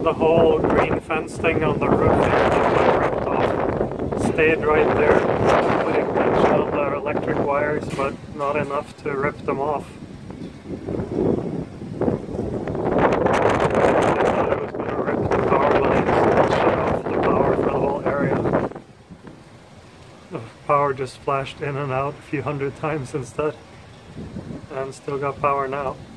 the whole green fence thing on the roof got ripped off. Stayed right there, putting tension on the electric wires, but not enough to rip them off. I thought it was going to rip the power lines and shut off the power for the whole area. The power just flashed in and out a few hundred times instead, and still got power now.